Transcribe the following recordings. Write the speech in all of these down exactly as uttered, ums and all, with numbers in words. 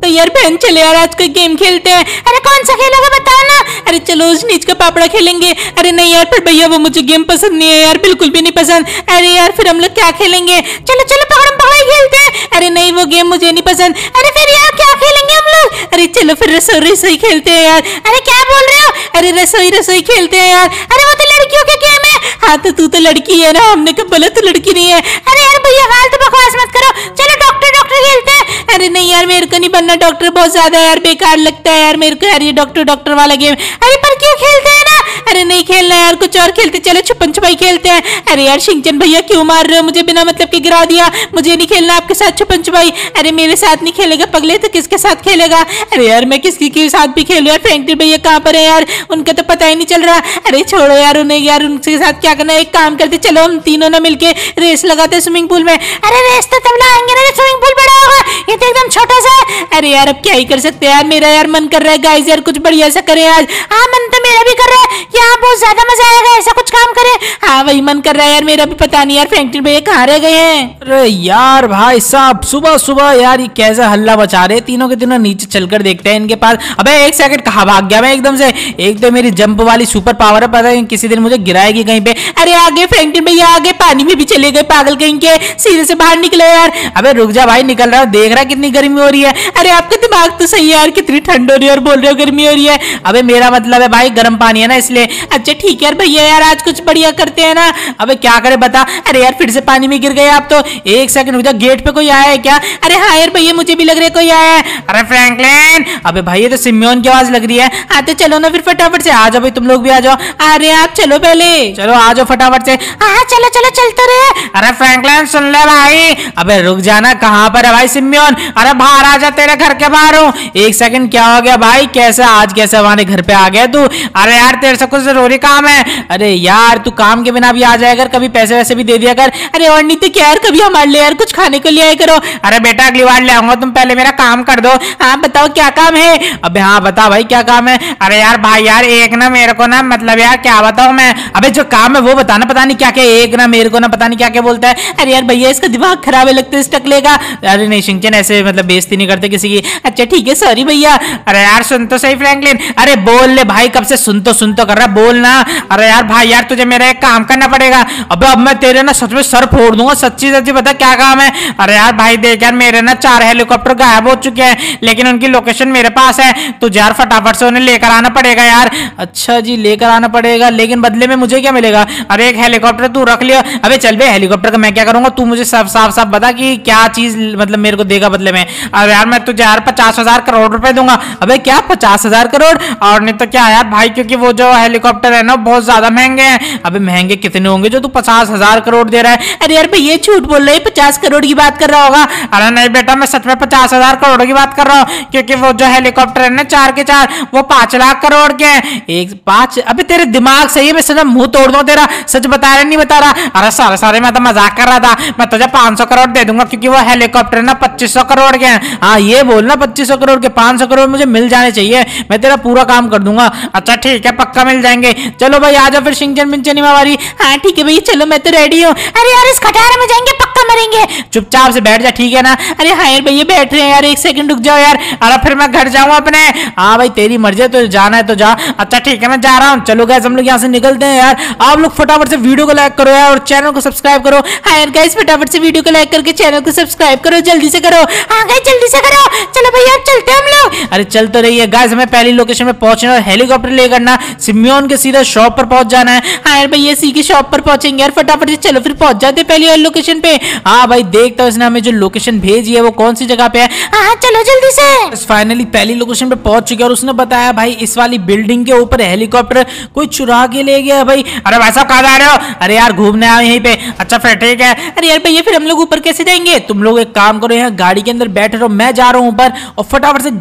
तो यार बहन चले यार आज कोई गेम खेलते हैं। अरे कौन सा खेलोगे बताओ ना। अरे चलो उस नीच का पापड़ा खेलेंगे। अरे नहीं यार फिर भैया वो मुझे गेम पसंद नहीं है यार, बिल्कुल भी नहीं पसंद। अरे यार फिर हम लोग क्या खेलेंगे, चलो चलो पकड़म पकड़ाई खेलते हैं। अरे नहीं वो गेम मुझे नहीं पसंद। अरे फिर यार क्या खेलेंगे हम लोग। अरे चलो फिर रसोई रसोई खेलते हैं यार। अरे क्या बोल रहे हो। अरे रसोई रसोई खेलते हैं यार। अरे वो तो लड़कियों के गेम है। हाँ तो तू तो लड़की है ना, हमने कब बोला तू लड़की नहीं है। अरे यार भैया फालतू बकवास मत करो, चलो डॉक्टर डॉक्टर खेलते हैं। अरे नहीं यार मेरे को नहीं बनना डॉक्टर, बहुत ज्यादा यार बेकार लगता है यार मेरे को यार ये डॉक्टर डॉक्टर वाला गेम। अरे पर क्यों खेलते हैं ना। अरे नहीं खेलना यार कुछ और खेलते, चलो छुपन छुपाई खेलते हैं। अरे यार शिनचैन भैया क्यों मार रहे हो मुझे, बिना मतलब के गिरा दिया। मुझे नहीं खेलना आपके साथ छुपन छुपाई। अरे मेरे साथ नहीं खेलेगा पगले तो किसके साथ खेलेगा। अरे यार मैं किसकी के साथ भी खेलूं यार, फ्रैंकलिन भैया कहाँ पर है यार, उनका तो पता ही नहीं चल रहा। अरे छोड़ो यार उन्हें यार, उनके साथ क्या करना है, एक काम करते चलो हम तीनों ना मिलके रेस लगाते स्विमिंग पूल में। अरे रेस तो तब लगाएंगे ना स्विमिंग पूल बड़ा होगा, ये तो एकदम छोटा सा है। अरे यार अब क्या ही कर सकते हैं यार, मेरा यार मन कर रहा है गाइस यार कुछ बढ़िया सा करें आज। हाँ मन तो मेरा भी कर रहा है, यहाँ बहुत ज्यादा मजा आएगा, ऐसा कुछ काम करें। हाँ वही मन कर रहा है यार मेरा भी, पता नहीं यार फ्रैंकलिन भैया कहाँ रह गए हैं। अरे यार भाई साहब सुबह सुबह यार ये कैसा हल्ला बचा रहे, तीनों के तीनों नीचे चलकर देखते हैं इनके पास। अबे एक सेकंड कहाँ भाग गया मैं एकदम से। एक तो मेरी जंप वाली सुपर पावर है, पता है किसी दिन मुझे गिराएगी कहीं पे। अरे आगे फ्रैंकलिन भैया आगे, पानी में भी चले गए पागल कहीं के, सीधे से बाहर निकले यार। अबे रुक जा भाई, निकल रहा है, देख रहा है कितनी गर्मी हो रही है। अरे आपका दिमाग तो सही है यार, कितनी ठंड हो रही है और बोल रहे हो गर्मी हो रही है। अबे मेरा मतलब है भाई गर्म पानी है ना इसलिए। अच्छा ठीक है यार भैया यार आज कुछ बढ़िया करते हैं ना। अबे क्या करे बता। अरे यार फिर से पानी में गिर गए आप तो। एक सेकंड रुक जा, गेट पे कोई आया है क्या। अरे हाँ यार भैया मुझे भी लग रहा है कोई आया है। अरे फ्रैंकलिन, अबे भाई ये तो सिम्योन की आवाज लग रही है। हाँ तो चलो ना फिर फटाफट से आ जाओ भाई, तुम लोग भी आ जाओ। अरे आप चलो पहले, चलो आ जाओ फटाफट से। हाँ चलो चलो चलते रहे। अरे फ्रैंकलिन सुन ले भाई। अबे रुक जाना, कहाँ पर है भाई सिम्योन। अरे बाहर आ जा, तेरे घर के बाहर हूँ। एक सेकंड क्या हो गया भाई, कैसे आज कैसे हमारे घर पे आ गया तू। अरे यार तेरे से कुछ जरूरी काम है। अरे यार तू काम के बिना भी आ जाया कर, कभी पैसे वैसे भी दे दिया कर। अरे और नहीं तो क्या यार, कभी हमारे लिए यार कुछ खाने को ले आया करो। अरे बेटा अगली बार ले आऊंगा, तुम पहले मेरा काम कर दो। हाँ बताओ क्या काम है। अबे हाँ बता भाई क्या काम है। अरे यार भाई यार एक ना मेरे को ना मतलब यार क्या बताऊं मैं। अबे जो काम है वो बताना, पता नहीं क्या क्या एक ना मेरे को ना पता नहीं क्या क्या बोलता है। अरे यार भैया इसका दिमाग खराब है लगता है इस टकले का। अरे नहीं शिनचैन ऐसे मतलब बेइज्जती नहीं करते किसी की। अच्छा ठीक है सॉरी भैया। अरे यार सुन तो सही फ्रैंकलिन। अरे बोल ले भाई, कब से सुन तो सुन तो कर रहा, बोल ना। अरे यार भाई यार तुझे मेरा एक काम करना पड़ेगा। अबे अब मैं तेरे ना सच में सर फोड़ दूंगा, सच्ची सच्ची बता क्या काम है। अरे यार भाई देख यार मेरे ना चार हेलीकॉप्टर गायब हो चुके हैं, लेकिन उनकी लोकेशन मेरे पास है। तो यार फटाफट से उन्हें लेकर आना पड़ेगा यार। अच्छा जी लेकर आना पड़ेगा, लेकिन बदले में मुझे क्या मिलेगा। अरे एक हेलीकॉप्टर तू रख लिया। अबे चल बे, हेलीकॉप्टर का मैं क्या करूंगा, तू मुझे साफ साफ साफ बता कि क्या चीज मतलब मेरे को देगा बदले में। अरे यार मैं तुझे यार पचास हजार करोड़ रुपए दूंगा। अबे क्या पचास हजार करोड़। और नहीं तो क्या यार भाई, क्योंकि वो जो हेलीकॉप्टर है ना बहुत ज्यादा महंगे हैं। अबे महंगे कितने होंगे जो तू पचास हजार करोड़ दे रहा है। अरे यार भैया झूठ बोल रहे हैं, पचास करोड़ की बात कर रहा होगा। अरे नहीं बेटा मैं सच में पचास हजार करोड़ की बात कर रहा हूँ, क्योंकि वो जो हेलीकॉप्टर है ना चार के चार वो पांच लाख करोड़ के हैं। एक पांच, अबे तेरे दिमाग सही है, मैं सच मुंह तोड़ दूं तेरा, सच बता रहा नहीं बता रहा। अरे सारे सारे मैं तो मजाक कर रहा था। मैं तुझे पांच सौ करोड़ दे दूंगा, क्योंकि वो हेलीकॉप्टर ना पच्चीस सौ करोड़ के हैं। हाँ ये बोलना पच्चीस सौ करोड़ के, पांच सौ करोड़ मुझे मिल जाने चाहिए, मैं तेरा पूरा काम कर दूंगा। अच्छा ठीक है पक्का मिल जाएंगे। चलो भाई आ जाओ फिर शिनचैन मिनचैन वाली। हाँ ठीक है भैया चलो मैं तो रेडी हूँ। अरे यार इस खटारे में जाएंगे पक्का मरेंगे, चुपचाप से बैठ जा ठीक है ना। अरे हाँ यार भैया बैठ रहे हैं यार, एक सेकंड रुक जाओ यार। अरे फिर मैं घर जाऊंगा अपने। हाँ भाई तेरी मर्जी है, तो जाना है तो जा। अच्छा ठीक है मैं जा रहा हूँ। चलो गाइस हम लोग यहाँ से निकलते हैं यार। आप लोग फटाफट से वीडियो को लाइक करो यार और चैनल को सब्सक्राइब करो। हाँ यार गाइस फटाफट से वीडियो को लाइक करके चैनल को सब्सक्राइब करो, जल्दी से करो। हाँ गाइस जल्दी से करो। चलो भैया चलते हैं हम लोग। अरे चल तो रही है गाइस, हमें पहली लोकेशन पे पहुंचना है, हेलीकॉप्टर लेकर ना सिम्योन के सीधा शॉप पर पहुंच जाना है। हाँ यार भैया सी की शॉप पर पहुंचेंगे यार, फटाफट से चलो फिर पहुंच जाते पहली वाली लोकेशन पे। हाँ भाई देखता हूँ इसने हमें जो लोकेशन भेजी है वो कौन सी जगह पे है। हाँ चलो जल्दी से। फाइनली पहली लोकेशन पे पहुंच चुके हैं और उसने बताया भाई इस वाली बिल्डिंग के ऊपर हेलीकॉप्टर कोई चुरा के ले गया भाई। अरे भाई साहब कहाँ जा रहे हो। अरे यार घूमने आए यहीं पे। अच्छा फिर ठीक है। अरे यार भैया फिर हम लोग ऊपर कैसे जाएंगे। तुम लोग एक काम करो, यहाँ गाड़ी के अंदर बैठे रहो, मैं जा रहा हूँ ऊपर और फटाफट से गाड़ी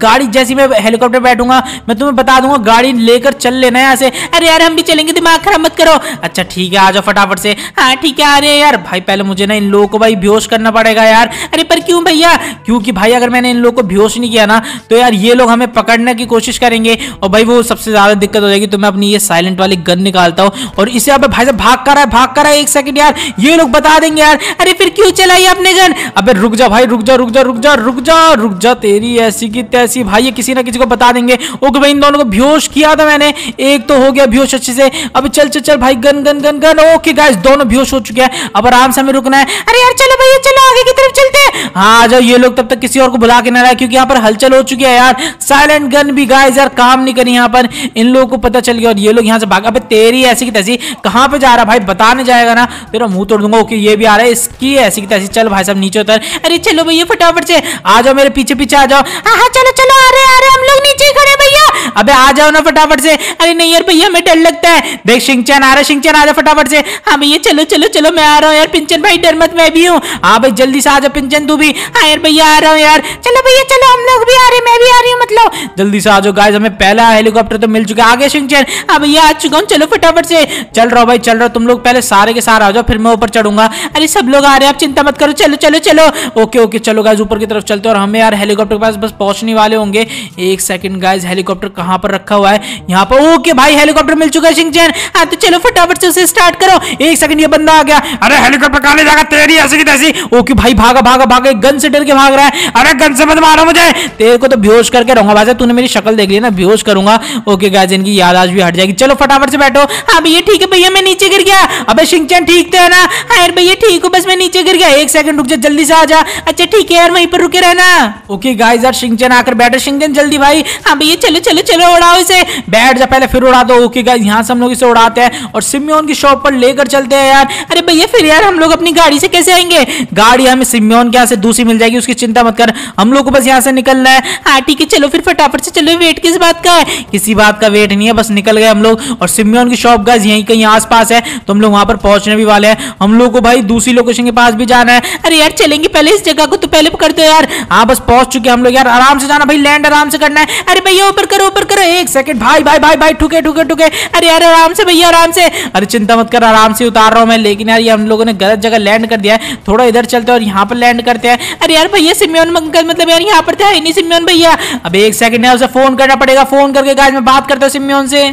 जैसे मैं हेलीकॉप्टर बैठूंगा मैं तुम्हें बता दूंगा, गाड़ी लेकर चल लेना यहाँ से। अरे यार हम भी चलेंगे, दिमाग खराब मत करो। अच्छा ठीक है, आ जाओ फटाफट से। हाँ ठीक है आ रहे हैं यार। भाई पहले मुझे ना इन लोगों को भाई बेहोश करना पड़ेगा यार। अरे पर क्यों भैया? क्योंकि भाई अगर मैंने इन लोगों को बेहोश नहीं किया ना तो यार ये लोग हमें पकड़ने की कोशिश करेंगे और भाई वो सबसे ज्यादा दिक्कत हो जाएगी। तो मैं अपनी ये साइलेंट वाली गन निकालता हूँ और इसे अब भाई साहब भाग कर रहा है, भाग कर रहा है। एक सेकंड यार, ये लोग बता देंगे यार। अरे फिर क्यों चलाई आपने गन? अबे रुक जा भाई, रुक जा रुक जा रुक जा रुक जा रुक जा, तेरी ऐसी की तैसी। भाई ये किसी ना किसी को बता देंगे। ओके भाई इन दोनों को बेहोश किया था मैंने, एक तो हो गया बेहोश अच्छे से। अब चल चल चल भाई, गन गन गन गन। ओके गाइस दोनों बेहोश हो चुके हैं, अब आराम से हमें रुकना है। अरे यार चलो भैया चलो आगे की तरफ चलते हैं। हाँ आ जाओ, ये लोग तब तक किसी और को बुला के ना रहा क्योंकि यहाँ पर हलचल हो चुकी है यार। साइलेंट गन भी गाइस यार काम नहीं करी यहाँ पर, इन लोगों को पता चल गया और ये लोग यहाँ से भाग। अबे तेरी ऐसी की तैसी, कहाँ पे जा रहा भाई? बताने जाएगा ना तेरा मुंह तोड़ दूंगा। ओके ये भी आ रहा है, इसकी ऐसी की तैसी। चल भाई साहब नीचे उतर। अरे चलो भैया फटाफट से आ जाओ, मेरे पीछे पीछे आ जाओ। हाँ हाँ चलो चलो आ रहे आ रहे, हम लोग नीचे खड़े भैया। अबे आ जाओ ना फटाफट से। अरे नहीं यार भैया हमें डर लगता है। देख शिंचैन आ रहा है, शिंचैन आ जा फटाफट से। हाँ भैया चलो चलो चलो मैं आ रहा हूँ यार। पिंचन भाई डर मत, मैं भी हूँ। हाँ भाई जल्दी से आ जा पिंचन तू भी। हाँ यार भैया आ रहा हूँ यार। चलो भैया चलो, हम लोग भी आ रहे, मैं भी आ रही हूँ मतलब। जल्दी से आ जाओ गाइस, हमें पहला हेलीकॉप्टर तो मिल चुका है। आगे शिंचैन। हाँ भैया आ चुका हूँ, चलो फटाफट से। चल रहा भाई चल रहा, तुम लोग पहले सारे के सारे आ जाओ फिर मैं ऊपर चढ़ूंगा। अरे सब लोग आ रहे हैं, आप चिंता मत करो। चलो चलो चलो। ओके ओके चलो गाइस ऊपर की तरफ चलते हैं और हमें यार हेलीकॉप्टर के पास बस पहुंचने वाले होंगे। एक सेकंड गाइस, हेलीकॉप्टर कहां पर रखा हुआ है? यहाँ पर। ओके भाई हेलीकॉप्टर मिल चुका है शिंचैन। हाँ तो चलो फटाफट से उसे स्टार्ट करो। एक सेकंड, ये बंदा आ गया। अरे हेलीकॉप्टर कहां ले जाएगा तेरी ऐसी की तैसी। ओके भाई भागा भागा भागा, गन से डर के भाग रहा है। अरे गन से मत मारो मुझे, तेरे को तो बेहोश करके रहूंगा। भाई तूने मेरी शक्ल देख ली ना, बेहोश करूंगा। ओके गाइस इनकी याद आज भी हट जाएगी। चलो फटाफट से बैठो। हाँ भैया ठीक है भैया, मैं नीचे गिर गया। अबे शिंचैन ठीक तो है ना? हाँ यार भैया ठीक हूँ, बस मैं नीचे गिर गया। एक सेकंड रुक जा, जल्दी से आ जा। अच्छा ठीक है यार, वहीं पर रुके रहना। ओके गाइस यार शिंचैन आकर बैठो। शिंचैन जल्दी भाई। हाँ भैया चलो चलो चलो उड़ाओ इसे। बैठ जा पहले फिर उड़ा दो। ओके गाइस यहाँ से हम लोग इसे उड़ाते हैं और सिम्योन की शॉप पर लेकर चलते हैं यार। अरे भैया फिर यार हम लोग अपनी गाड़ी से कैसे आएंगे? गाड़ी हमें सिम्योन के यहाँ से दूसरी मिल जाएगी, उसकी चिंता मत कर। हम लोग को बस यहाँ से निकलना है। हाँ ठीक है चलो फिर फटाफट से चलो। वेट किस बात का है? किसी बात का वेट नहीं है, बस निकल गए हम लोग। और सिम्योन की शॉप गाइस यहीं कहीं आसपास है, तो हम लोग वहां पर पहुंचने भी वाले हैं। हम लोग को भाई दूसरी लोकेशन के पास भी जाना है। अरे यार चलेंगे पहले इस जगह को तो पहले पकड़ दो यार। हाँ बस पहुंच चुके हम लोग यार। आराम से जाना भाई, लैंड आराम से करना है। अरे भैया ऊपर करो ऊपर करो। एक सेकंड भाई भाई भाई भाई ठुके ठुके ठुके। अरे यार आराम से भैया आराम से। अरे चिंता मत कर, आराम से उतार रहा हूँ मैं। लेकिन यार ये हम लोगों ने गलत जगह लैंड कर दिया है, थोड़ा इधर चलते हैं और यहाँ पर लैंड करते हैं। अरे यार भैया सिम्योन अंकल मतलब यार यहाँ पर था नहीं सिम्योन भैया। अब एक सेकंड है, उसे फोन करना पड़ेगा। फोन करके गाइस मैं बात करता हूँ सिम्योन से।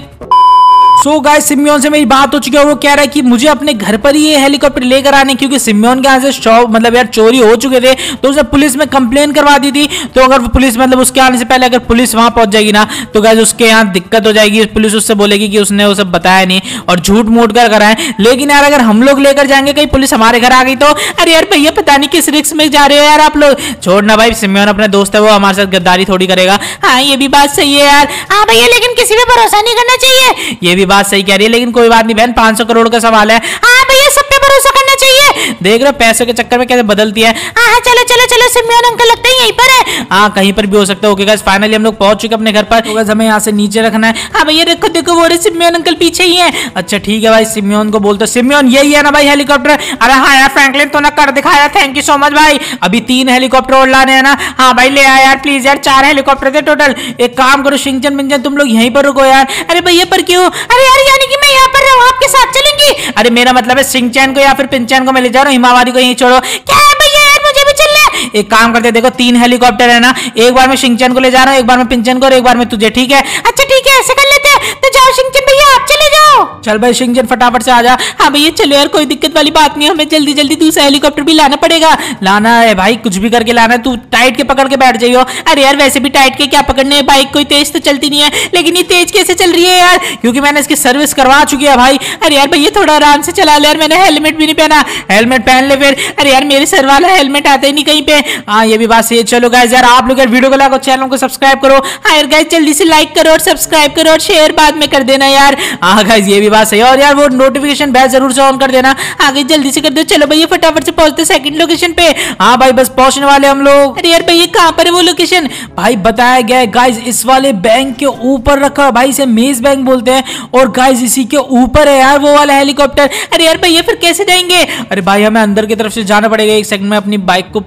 सो so गाइस सिम्योन से मेरी बात हो चुकी है, वो कह रहा है कि मुझे अपने घर पर ही ये हेलीकॉप्टर लेकर आने, क्योंकि सिम्योन के यहाँ से शॉप मतलब यार चोरी हो चुके थे तो उसे पुलिस में कंप्लेन करवा दी थी। तो अगर पुलिस मतलब उसके आने से पहले अगर पुलिस वहां पहुंच जाएगी ना तो गाइस उसके यहाँ दिक्कत हो जाएगी। पुलिस उससे बोलेगी कि उसने वो सब बताया नहीं और झूठ मूठ कर कराए। लेकिन यार अगर हम लोग लेकर जाएंगे, कहीं पुलिस हमारे घर आ गई तो? अरे यार भैया पता नहीं किस रिस्क में जा रहे हो यार आप लोग। छोड़ना भाई, सिम्योन अपने दोस्त है, वो हमारे साथ गद्दारी थोड़ी करेगा। हाँ ये भी बात सही है यार। हाँ भैया लेकिन किसी पे भरोसा नहीं करना चाहिए। ये भी बात सही कह रही है, लेकिन कोई बात नहीं बहन, पांच सौ करोड़ का सवाल है। हाँ भैया सब पे भरोसा करना चाहिए। देख रहे पैसों के चक्कर में कैसे बदलती है। हाँ हाँ चलो चलो चलो, सिम्योन अंकल लगता है यहीं पर है। हाँ कहीं पर भी हो सकता है। ओके गाइस फाइनली हम लोग पहुंच चुके अपने घर पर। तो गाइस हमें यहाँ से नीचे रखना है। हाँ भैया देखो देखो वो सिम्योन अंकल पीछे ही है। अच्छा ठीक है भाई, सिम्योन को बोलते सिम्योन यही है ना भाई हेलीकॉप्टर? अरे हाँ यार फ्रैंकलिन तो ना कर दिखाया, थैंक यू सो मच भाई। अभी तीन हेलीकॉप्टर और लाने हैं ना? हाँ भाई ले आया यार प्लीज यार, चार हेलीकॉप्टर थे टोटल। एक काम करो शिंचन मिंचन तुम लोग यहीं पर रुको यार। अरे भैया पर क्यों? अरे यार यानी कि मैं यहाँ पर रहूँ, आपके साथ चलेंगी? अरे मेरा मतलब है शिंचन को या फिर पिंचन को मैं ले जा रहा हूँ, हिमावारी को यहीं छोड़ो। क्या है भैया यार, मुझे भी चलना है। एक काम करते, देखो तीन हेलीकॉप्टर है ना, एक बार मैं शिंचन को ले जा रहा हूँ, एक बार मैं पिंचन को और एक बार मैं तुझे, ठीक है? अच्छा ठीक है ऐसे कर लेते हैं। तो जाओ शिंचन भैया आप चले जाओ। चल भाई शिंचन फटाफट से आ जा। हाँ भैया चलो यार, कोई दिक्कत वाली बात नहीं, हमें जल्दी जल्दी दूसरा हेलीकॉप्टर भी लाना पड़ेगा। लाना है भाई, कुछ भी करके लाना है। तू टाइट के पकड़ के बैठ जाइयो। अरे यार वैसे भी टाइट के क्या पकड़ने है, बाइक कोई तेज तो चलती नहीं है। लेकिन ये तेज कैसे चल रही है यार? क्योंकि मैंने इसकी सर्विस करवा चुकी है भाई। अरे यार भैया थोड़ा आराम से चला ले यार, मैंने हेलमेट भी नहीं पहना। हेलमेट पहन ले फिर। अरे यार मेरे सर वाला हेलमेट आता ही नहीं कहीं पे। हाँ ये भी बात सही है। चलो गाइस यार आप लोग यार वीडियो को लाइक और चैनल को सब्सक्राइब करो। हाँ यार गाइस जल्दी से लाइक करो और सब्सक्राइब करो और शेयर बाद में कर देना यार। हाँ गाइस ये भी बात सही है। और यार वो नोटिफिकेशन बेल जरूर से ऑन कर देना। आगे जल्दी से कर दो। चलो भैया फटाफट से पहुंचते सेकंड लोकेशन पे। हाँ भाई बस पहुंचने वाले हम लोग। अरे यार भैया कहाँ पर है वो लोकेशन? भाई बताया गया है गाइस, इस वाले बैंक के ऊपर रखा है भाई, इसे मेज बैंक बोलते हैं। और गाइस इसी के ऊपर है यार वो वाला हेलीकॉप्टर। अरे यार भैया फिर कैसे जाएंगे? अरे भाई हमें अंदर की तरफ से जाना पड़ेगा। एक सेकंड में अपनी बाइक को पूरी तरह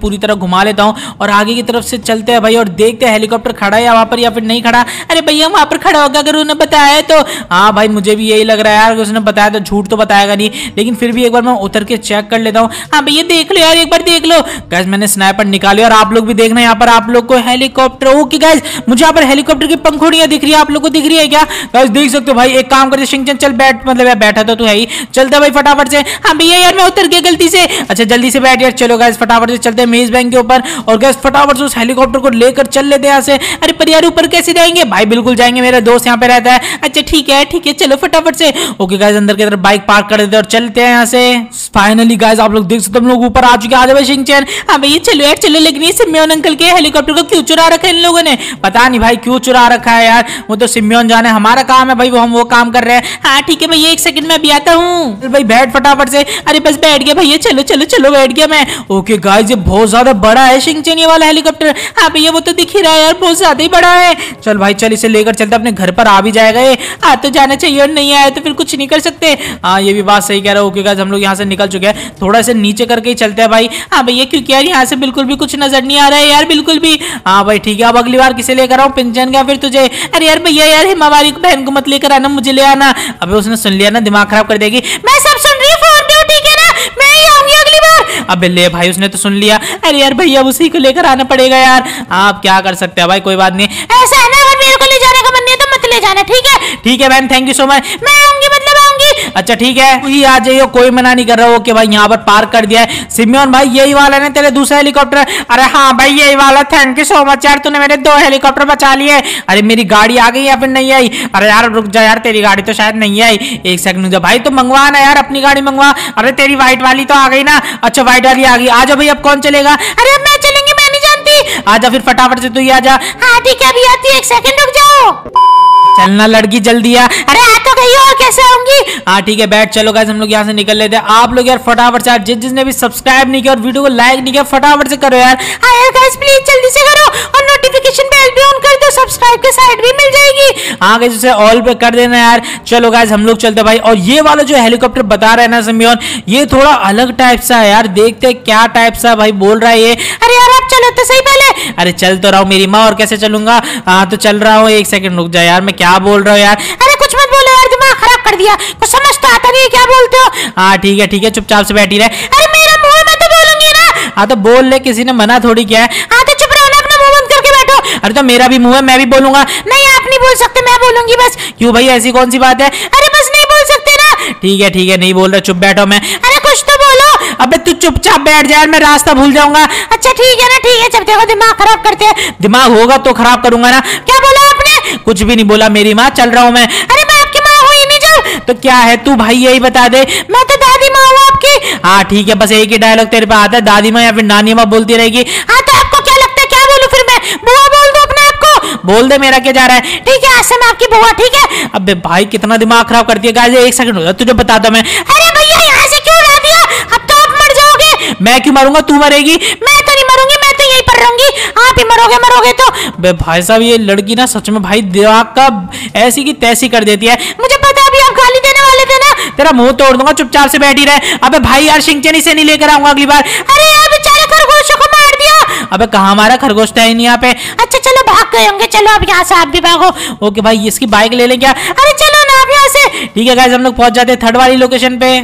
घुमा लेता हूँ और आगे की तरफ से चलते हैं भाई और देखते हैं हेलीकॉप्टर खड़ा है वहां पर या फिर नहीं खड़ा। अरे भैया वहां पर खड़ा होगा अगर उन्होंने बताया तो। हाँ भाई मुझे भी यही लग रहा है यार, उसने बताया तो झूठ तो बताएगा नहीं, लेकिन फिर भी एक बार मैं उतर के चेक कर लेता हूँ। हाँ भैया देख लो यार, एक बार देख लो। गाइस मैंने स्नाइपर निकाली और आप लोग भी देखना यहाँ पर आप लोग को हेलीकॉप्टर। ओके गाइस मुझे यहाँ पर हेलीकॉप्टर की पंखुड़ियां दिख रही है, आप लोग को दिख रही है क्या? गाइस देख सकते हो भाई। एक काम करते शिनचैन, चल बैठ, मतलब यार बैठा तो तू है ही, चलता भाई फटाफट से। हाँ भैया यार मैं उतर गया गलती से। अच्छा जल्दी से बैठ यार। चलो गाइस फटाफट से चलते हैं मेज बैंक के ऊपर और गाइस फटाफट से उस हेलीकॉप्टर को लेकर चल लेते हैं यहाँ से। अरे पर यार ऊपर कैसे जाएंगे? भाई बिल्कुल जाएंगे, मेरा दोस्त यहाँ पे रहता है। अच्छा ठीक है ठीक है चलो फटाफट से। ओके गाइस अंदर की तरफ बाइक पार्क कर देते हैं और चलते हैं यहाँ से। फाइनली गाइस आप लोग देख सकते हो हम लोग ऊपर आ चुके हैं। आ जाओ शिनचैन। हाँ भैया चलो यार चलो, लेकिन ये सिम्योन अंकल के हेलीकॉप्टर को क्यों चुरा रखा है इन लोगों ने? पता नहीं भाई क्यों चुरा रखा है यार, वो तो सिम्योन जाने, हमारा काम है भाई, वो हम वो काम कर रहे हैं। हाँ ठीक है भैया एक सेकंड में अभी आता हूँ। भाई बैठ फटाफट से। अरे बस बैठ गया भैया, चलो चलो चलो बैठ गया मैं। ओके गाइस ये बहुत ज्यादा बड़ा है शिनचैन ये वाला हेलीकॉप्टर। हाँ भैया वो तो दिख ही रहा है यार, बहुत ज्यादा ही बड़ा है। चल भाई चल इसे लेकर चलते, अपने घर पर आ भी जाएगा ये। आ तो जाना चाहिए और नहीं आया तो फिर कुछ नहीं कर सकते। हाँ ये भी बात सही कह रहा है। ओके गाइस हम लोग यहाँ से निकल चुके हैं, थोड़ा सा नीचे करके ही चलते हैं भाई। हाँ भैया क्योंकि यार यहाँ से बिल्कुल भी कुछ नजर नहीं आ रहा है यार, बिल्कुल भी। हाँ भाई ठीक है, अब अगली बार किसे लेकर आऊँ, पिंचन क्या फिर तुझे? अरे यार भैया यार हिमावारी बहन को मत लेकर आना, मुझे ले आना। अबे उसने सुन लिया ना, दिमाग खराब कर देगी। मैं सब सुन रही हूँ, फोन पे हूँ ठीक है ना, मैं ही आऊंगी अगली बार। अबे ले भाई उसने तो सुन लिया। अरे यार भैया उसी को लेकर आना पड़ेगा यार। आप क्या कर सकते हैं भाई, कोई बात नहीं। ऐसा है ना, अगर मेरे को ले जाने का मन नहीं है तो मत ले जाना ठीक है? ठीक है बहन थैंक यू सो मच। मैं आऊंगी मतलब आऊंगी। अच्छा ठीक है वही आ जाइए, कोई मना नहीं कर रहा हो कि भाई यहाँ पर पार्क कर दिया है। सिम्योन भाई यही वाला ना तेरे दूसरा हेलीकॉप्टर? अरे हाँ भाई यही वाला, थैंक यू सो मच यार, तूने मेरे दो हेलीकॉप्टर बचा लिए। अरे मेरी गाड़ी आ गई या फिर नहीं आई? अरे यार रुक जा यार, तेरी गाड़ी तो शायद नहीं आई, एक सेकंड रुक जा भाई, तो मंगवा ना यार अपनी गाड़ी मंगवा। अरे तेरी व्हाइट वाली तो आ गई ना? अच्छा व्हाइट वाली आ गई, आ जा भाई अब कौन चलेगा? अरे अब मैं चलेंगे, मैं नहीं जानती। आजा फिर फटाफट से तू ही आजा। हाँ ठीक है अभी आती है, एक सेकंड रुक जाओ। चलना लड़की जल्दी आ। अरे आ तो गई और कैसे आऊंगी? हाँ ठीक है बैठ। चलो गाइस हम लोग यहाँ से निकल लेते हैं। आप लोग यार फटाफट से, जिस जिसने भी सब्सक्राइब नहीं किया और वीडियो को लाइक नहीं किया फटाफट से करो यार। हाँ यार गाइस प्लीज जल्दी से करो और नोटिफिकेशन बेल भी ऑन कर दो, सब्सक्राइब के साइड भी मिल जाएगी। हाँ गाइस उसे ऑल पे कर देना यार। चलो गाइस हम लोग चलते भाई। और ये वाला जो हेलीकॉप्टर बता रहे हैं ना सिम्योन, ये थोड़ा अलग टाइप सा है यार, देखते क्या टाइप सा भाई बोल रहा है ये। अरे यार आप चलो तो सही पहले। अरे चल तो रहा हूँ मेरी माँ, और कैसे चलूंगा? हाँ तो चल रहा हूँ, एक सेकंड रुक जा यार, मैं क्या बोल रहा हूँ यार? अरे कुछ मत बोलो यार, दिमाग खराब कर दिया, कुछ समझ तो आता नहीं है क्या बोलते हो। हाँ ठीक है ठीक है चुपचाप से बैठी रहे। अरे मेरा मुंह मैं तो बोलूंगी ना। हाँ तो बोल ले, किसी ने मना थोड़ी किया है। हाँ तो चुप रहो ना, अपना मुंह बंद करके बैठो। अरे तो मेरा भी मुंह है, मैं भी बोलूंगा। नहीं आप नहीं बोल सकते, मैं बोलूंगी बस। क्यों भाई ऐसी कौन सी बात है? अरे बस नहीं बोल सकते ना। ठीक है ठीक है नहीं बोल रहा, चुप बैठो मैं। अरे कुछ तो बोलो। अबे तू चुपचाप बैठ जा, मैं रास्ता भूल जाऊंगा। अच्छा ठीक है ना ठीक है, जब देखो दिमाग खराब करते हैं। दिमाग होगा तो खराब करूंगा ना। क्या बोला आपने? कुछ भी नहीं बोला मेरी माँ, चल रहा हूँ मैं। अरे मैं आपकी माँ हूँ ही नहीं जाऊँ तो क्या है तू भाई यही बता दे। मैं तो दादी माँ हूँ आपकी। हाँ ठीक है बस एक ही डायलॉग तेरे पे आता है, दादी माँ या फिर नानी माँ बोलती रहेगी। हाँ तो आपको क्या लगता है क्या बोलूं फिर मैं? बुआ बोल दो अपने आप को। बोल दे, मेरा क्या जा रहा है। ठीक है आज से मैं आपकी बुआ ठीक है। अबे भाई कितना दिमाग खराब करती है गाइस, एक सेकंड हो जा तुझे बताता मैं। अरे भैया यहाँ से क्यों उड़ा दिया? अब तो आप मर जाओगे। मैं क्यों मरूंगा, तू मरेगी। मैं तो नहीं मरूंगी, मैं तो यहीं पर रहूंगी। आप ही मरोगे मरोगे तो। बे भाई साहब ये लड़की ना सच में भाई दिमाग का ऐसी की तैसी कर देती है। मुझे पता अभी आप गाली देने वाले थे ना, तेरा मुंह तोड़ दूंगा, चुपचाप से बैठी रहे। अबे भाई यार शिनचैन से नहीं लेकर आऊंगा अगली बार। अरे यार बेचारे खरगोशों को मार दिया। अबे कहाँ मारा, खरगोश था ही नहीं यहाँ पे। अच्छा चलो भाग गए होंगे, चलो अब यहाँ से आप भी भागो। ओके भाई इसकी बाइक ले लें क्या? अरे चलो ना आप यहाँ से। ठीक है गाइस हम लोग पहुंच जाते हैं थर्ड वाली लोकेशन पे।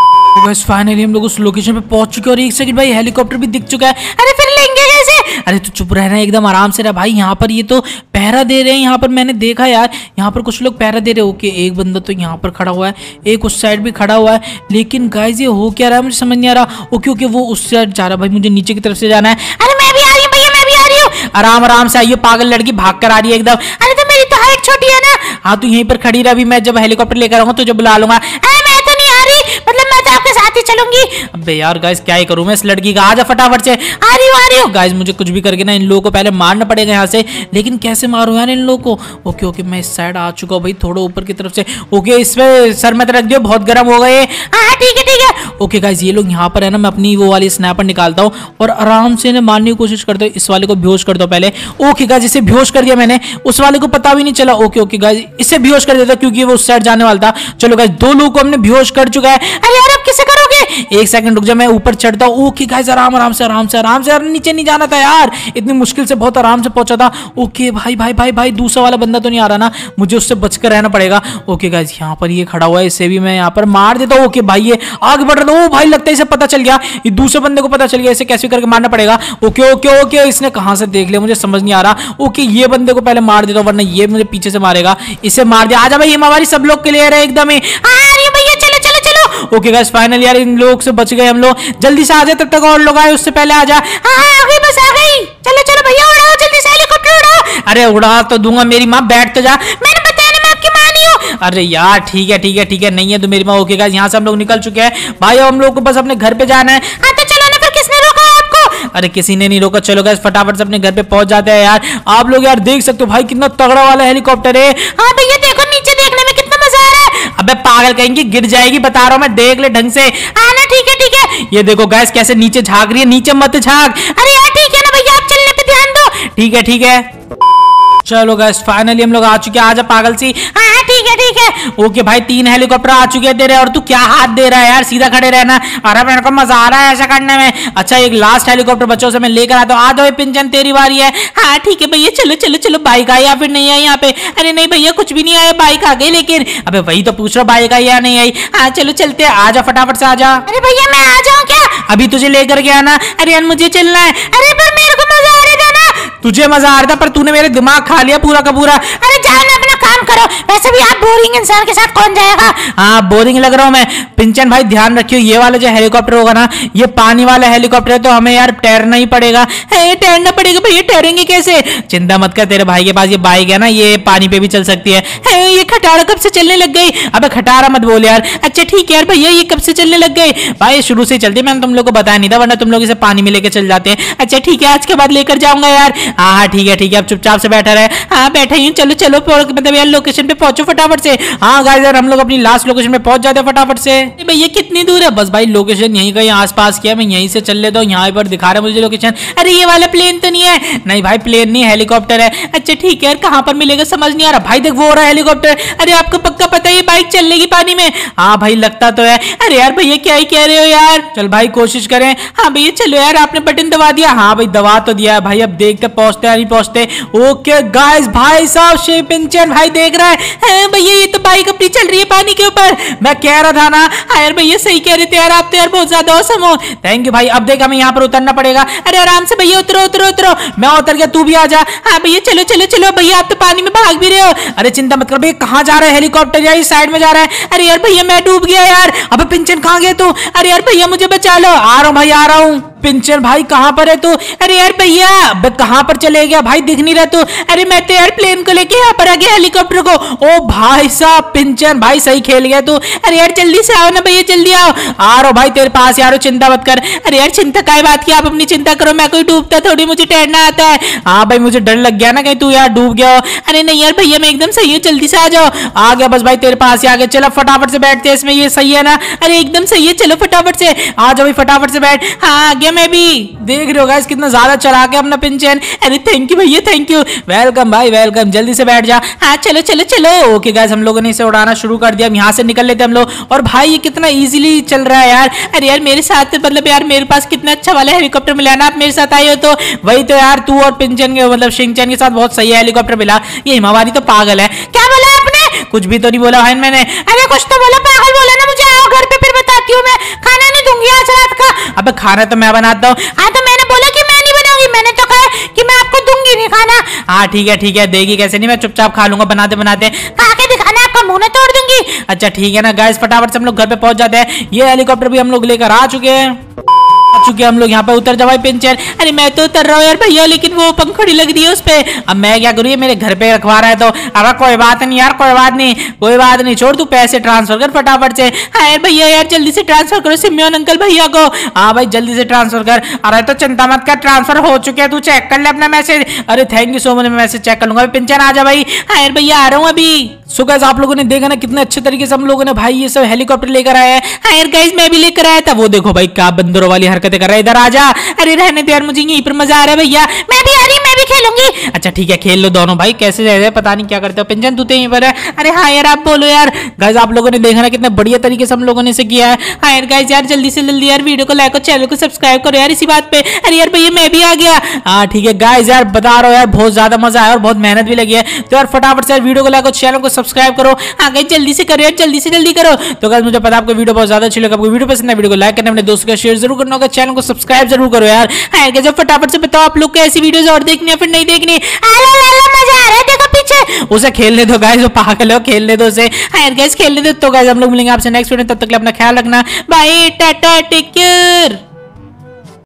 बस फाइनली हम लोग उस लोकेशन पे पहुंच चुके हैं और एक सेकंड भाई हेलीकॉप्टर भी दिख चुका है। अरे फिर लेंगे कैसे? अरे तू चुप रहना एकदम आराम से रह भाई। यहाँ पर ये तो पहरा दे रहे हैं, यहाँ पर मैंने देखा यार, यहाँ पर कुछ लोग पहरा दे रहे हैं। ओके एक बंदा तो यहाँ पर खड़ा हुआ है, एक उस साइड भी खड़ा हुआ है, लेकिन गाइस ये हो क्या रहा है मुझे समझ नहीं आ रहा। ओके ओके वो उस साइड जा रहा है भाई, मुझे नीचे की तरफ से जाना है। अरे मैं भी आ रही हूँ भैया, मैं भी आ रही हूँ। आराम आराम से आइए, पागल लड़की भाग कर आ रही है एकदम। अरे तो मेरी तो हाइट छोटी है ना। हाँ तू यहीं पर खड़ी रह, अभी मैं जब हेलीकॉप्टर लेकर आऊंगा तुझे बुला लूंगा। मतलब मैं तो आपके साथ ही चलूंगी। अबे यार गाइस क्या ही करूं मैं इस लड़की का। आजा फटाफट से। आ रही हूं आ रही हूं। गाइस मुझे कुछ भी करके ना इन लोगों को पहले मारना पड़ेगा यहाँ से, लेकिन कैसे मारूं यार इन लोगों को। ओके ओके मैं इस साइड आ चुका हूँ भाई, थोड़ा ऊपर की तरफ से। ओके इस पे सर मत रख दियो, बहुत गर्म हो गए। हाँ ठीक है ठीक है। ओके गाइस ये लोग यहाँ पर है ना, मैं अपनी वो वाली स्नैपर निकालता हूँ और आराम से ना मारने की कोशिश करता हूँ। इस वाले को बेहोश कर दो पहले। ओके गाइस इसे बेहोश कर दिया मैंने, उस वाले को पता भी नहीं चला। ओके ओके गाइस इसे बेहोश कर देता क्योंकि वो उस साइड जाने वाला था। चलो गाइस दो लोगों को हमने बेहोश कर चुका है। अरे यार अब किसे करोगे? नीचे। एक सेकंड रुक जा, मैं ऊपर चढ़ता हूँ। ओके गाइस, आराम आराम से आराम से आराम से यार, नीचे नहीं जाना था यार, इतनी मुश्किल से बहुत आराम से पहुंचा था। ओके भाई भाई भाई भाई दूसरा वाला बंदा तो नहीं आ रहा ना, मुझे उससे बचकर रहना पड़ेगा। ओके गाइस, यहाँ पर ये खड़ा हुआ है, इसे भी मैं यहाँ पर मार देता हूँ। ओके भाई ये आगे बढ़ रहा था। ओ भाई लगता है इसे पता चल गया, ये दूसरे बंदे को पता चल गया, इसे कैसे करके मारना पड़ेगा। ओके ओके ओके, इसने कहां से देख लिया मुझे समझ नहीं आ रहा। ओके ये बंदे को पहले मार देता हूँ, वरना ये मुझे पीछे से मारेगा। इसे मार दिया। आजा भाई, हमारी सब लोग क्लियर है एकदम ही। भैया चलो चलो चलो। ओके गाइस, फाइनली यार इन लोग से बच गए हम लोग। जल्दी से आ जाए, तब तक और लोग आए उससे पहले आ जा। हाँ बस आ गई। चलो चलो भैया उड़ाओ जल्दी से, हेलीकॉप्टर उड़ाओ। अरे उड़ा तो दूंगा, मेरी माँ बैठ तो जा। मैंने बताया ना मैं आपकी माँ नहीं हूँ। अरे यार ठीक है ठीक है ठीक है, नहीं है तो मेरी माँ। ओके गाइस, यहाँ से हम लोग निकल चुके हैं भाई, हम लोग को बस अपने घर पे जाना है। हाँ तो चलो ना, फिर किसने रोका आपको? अरे किसी ने नहीं रोका। चलो गाइस फटाफट से अपने घर पे पहुंच जाते हैं यार। आप लोग यार देख सकते हो भाई, कितना तगड़ा वाला हेलीकॉप्टर है। हाँ भैया देखो, नीचे देखने में कितना मजा आ रहा है। अबे पागल कहेंगे, गिर जाएगी बता रहा हूँ मैं, देख ले ढंग से। हाँ ना, ठीक है ठीक है। ये देखो गाइस कैसे नीचे झांक रही है, नीचे मत झांक। अरे यार ठीक है ना भैया, आप चलने पे ध्यान दो। ठीक है ठीक है। चलो गाइस फाइनली हम लोग आ चुके हैं। आजा पागल सी। हाँ ठीक है ठीक है। ओके भाई, तीन हेलीकॉप्टर आ चुके हैं तेरे, और तू क्या हाथ दे रहा है यार, सीधा खड़े रहना। अरे मेरे को मजा आ रहा है ऐसा करने में। अच्छा एक लास्ट हेलीकॉप्टर बच्चों से मैं लेकर आता हूँ। आ जाओ पिंचन, तेरी बारी है। हाँ ठीक है भैया, चलो चलो चलो। बाइक आई या फिर नहीं आई यहाँ पे? अरे नहीं भैया, कुछ भी नहीं आया, बाइक आ गई। लेकिन अबे वही तो पूछ रहा, बाइक आई या नहीं आई। हाँ चलो चलते। आ जा फटाफट से आ जा। अरे भैया मैं आ जाऊँ क्या? अभी तुझे लेकर के आना। अरे यार मुझे चलना है। अरे पर मेरे को मजा आ रहा था ना। तुझे मजा आ रहा था, पर तूने मेरे दिमाग खा लिया पूरा का पूरा। अरे जाओ ना, अपना काम करो। वैसे भी आप बोरिंग इंसान के साथ कौन जाएगा? हाँ बोरिंग लग रहा हूँ मैं। पिंचन भाई ध्यान रखियो, ये वाला जो हेलीकॉप्टर होगा ना, ये पानी वाला हेलीकॉप्टर है, तो हमें यार तैरना ही पड़ेगा। तैरना पड़ेगा भैया, तैरेंगे कैसे? चिंता मत कर, तेरे भाई के पास ये बाइक है ना, ये पानी पे भी चल सकती है। है, ये खटारा कब से चलने लग गई? अबे खटारा मत बोल यार। अच्छा ठीक है यार भैया, ये कब से चलने लग गई? भाई शुरू से चलती, मैंने तुम लोग को बताया नहीं था, वरना तुम लोग इसे पानी में लेकर चल जाते हैं। अच्छा ठीक है, आज के बाद लेकर जाऊंगा यार। हाँ हाँ ठीक है ठीक है, अब चुपचाप से बैठा रहे। हाँ बैठा ही हूँ। चलो चलो, मतलब यार लोकेशन पे पहुंचो फटाफट से। हाँ गाइस यार, हम लोग अपनी लास्ट लोकेशन पे पहुंच जाते हैं फटाफट से। भैया कितनी दूर है? बस भाई लोकेशन यहीं कहीं आसपास की है, मैं यहीं से चल लेता हूँ। यहाँ पर दिखा रहा है मुझे लोकेशन। अरे ये वाला प्लेन तो नहीं है? नहीं भाई प्लेन नहीं, हेलीकॉप्टर है। अच्छा ठीक है यार, कहाँ पर मिलेगा समझ नहीं आ रहा। भाई देख वो हो रहा है हेलीकॉप्टर। अरे आपको पक्का पता है ये बाइक चल लेगी पानी में? हाँ भाई लगता तो है। अरे यार भैया क्या ही कह रहे हो यार। चल भाई कोशिश करें। हाँ भैया चलो यार, आपने बटन दबा दिया। हाँ भाई दबा तो दिया है भाई, अब देखते पहुंचते नहीं पहुंचते। ओके गाइस, भाई साहब शिपिंचन भाई देख रहा है भैया, ये तो बाइक अपनी चल रही है पानी के ऊपर। मैं कह रहा था ना। हाँ यार भैया सही कह रहे थे यार, आप तो यार बहुत ज्यादा औसम हो। थैंक यू भाई। अब देख हमें यहाँ पर उतरना पड़ेगा। अरे आराम से भैया, उतरो उतरो उतरो। मैं उतर गया, तू भी आ जा। हाँ भैया चलो चलो चलो। भैया आप तो पानी में भाग भी रहे हो। अरे चिंता मत कर भैया, कहाँ जा रहा है हेलीकॉप्टर? यार इस साइड में जा रहा है। अरे यार भैया मैं डूब गया यार। अबे पिंचन कहाँ गया तू? अरे यार भैया मुझे बचा लो। आ रहा हूँ भाई, आ रहा हूँ। पिंचन भाई कहाँ पर है तू? अरे यार भैया अबे कहाँ पर चले गया भाई, दिख नहीं रहा तू। अरे मैं तो यार प्लेन को लेके यहाँ पर आ गया, हेलीकॉप्टर को। ओ भाई साहब पिंचन भाई सही खेल गया तू। अरे यार जल्दी से आओ ना भैया, जल्दी आओ। आ रहा हूँ भाई तेरे पास यार, चिंता मत कर। अरे यार चिंता काय बात की, आप अपनी चिंता करो, मैं कोई डूबता थोड़ी, मुझे तैरना आता है। हाँ भाई मुझे डर लग गया ना कहीं तू यार डूब गया हो। अरे नहीं यार भैया मैं एकदम सही हूँ, जल्दी से आ जाओ। आ गया बस भाई तेरे पास ही आ गया। चलो फटाफट से बैठते हैं इसमें, ये सही है ना? अरे एकदम सही है, चलो फटाफट से आ जाओ भाई, फटाफट से बैठ। हाँ आ गया मैं भी। देख रहे हो गाइस कितना ज्यादा चला के अपना पिंचन। अरे थैंक यू भैया, थैंक यू। वेलकम भाई वेलकम, जल्दी से बैठ जा। हाँ चलो चलो चलो। ओके गाइस, हम लोगों ने इसे उड़ाना शुरू कर दिया। यहाँ से निकल लेते हम लोग। और भाई ये कितना इजीली चल रहा है यार। अरे यार मेरे साथ मतलब यार मेरे पास कितना अच्छा वाला हेलीकॉप्टर मिला ना, आप मेरे साथ आए हो तो। वही तो यार, तू और पिंचन के मतलब शिंचन के साथ बहुत सही हेलीकॉप्टर मिला। ये हिमावारी तो पागल है। क्या बोला आपने? कुछ भी तो नहीं बोला भाई मैंने। अरे कुछ तो बोला, पागल बोला ना। मुझे आओ घर पे, फिर बताती हूँ मैं। खाना नहीं दूंगी आज रात का। अबे खाना तो मैं बनाता हूँ। हाँ तो मैंने बोला कि मैं नहीं बनाऊंगी, मैंने तो कहा कि मैं आपको दूंगी नहीं खाना। हाँ ठीक है ठीक है, देगी कैसे नहीं, मैं चुपचाप खा लूंगा बनाते बनाते। खा के दिखाना, आपका मुंह न तोड़ दूंगी। अच्छा ठीक है ना गाइस, फटाफट से हम लोग घर पे पहुंच जाते हैं। ये हेलीकॉप्टर भी हम लोग लेकर आ चुके हैं आ चुके हम लोग यहाँ पे। उतर जा भाई पिंचर। अरे मैं तो उतर रहा हूँ यार भैया, लेकिन वो पंखुड़ी लग रही है उस पे। अब मैं क्या करूँ, ये मेरे घर पे रखवा रहा है तो। अरे कोई बात नहीं यार, कोई बात नहीं कोई बात नहीं, छोड़ तू पैसे ट्रांसफर कर फटाफट से। हाँ यार भैया यार जल्दी से ट्रांसफर करो सिमियोन अंकल भैया को। हाँ भाई जल्दी से ट्रांसफर कर। अरे तो चिंता मत कर, ट्रांसफर हो चुके हैं, तू चेक कर ले अपना मैसेज। अरे थैंक यू सो मच, मैं मैसेज चेक कर लूंगा। पिंचर आ जा भाई। हाँ यार भैया आ रहा हूँ अभी। सो गाइस आप लोगों ने देखा ना कितने अच्छे तरीके से हम लोगों ने भाई ये सब हेलीकॉप्टर लेकर आए हैं। हाँ यार गाइस मैं भी लेकर आया था। वो देखो भाई क्या बंदरों वाली हरकतें कर रहा है, इधर आ जा। अरे रहने दो यार, मुझे यहीं पर मजा आ रहा है भैया। मैं भी आ रही, मैं भी खेलूंगी। अच्छा ठीक है, खेल लो दोनों भाई। कैसे जाए पता नहीं क्या करते हो। पिंजन तू तो यहीं पर है। अरे हाँ यार, आप बोलो यार। गाइस आप लोगों ने देखा ना कितने बढ़िया तरीके से हम लोगों ने इसे किया है। हाँ यार गाइस यार, जल्दी से जल्दी यार वीडियो को लाइक और चैनल को सब्सक्राइब करो यार इसी बात पे। अरे यार भैया मैं भी आ गया। हाँ ठीक है गाइस यार, बता रहा हूँ यार बहुत ज्यादा मजा आया और बहुत मेहनत भी लगी है। तो यार फटाफट से यार वीडियो को लाइक और चैनल को सब्सक्राइब करो। हाँ गाइस जल्दी से करो यार, जल्दी से जल्दी करो। तो गाइस मुझे पता आपको वीडियो बहुत ज्यादा अच्छी लगी। आपको वीडियो पसंद है, वीडियो को लाइक करना, अपने दोस्तों को शेयर जरूर करना होगा, चैनल को सब्सक्राइब जरूर करो यार। हाँ यार जब फटाफट से बताओ आप लोग को ऐसी वीडियोस और देखनी है फिर नहीं देखनी। आला लाला मजा आ रहा है, देखो पीछे। उसे खेलने दो गाइस, वो पागल हो, खेलने दो उसे। हाँ यार गाइस खेलने दो। तो गाइस हम लोग मिलेंगे आपसे नेक्स्ट वीडियो, तब तक के लिए अपना ख्याल रखना। Bye tata take care.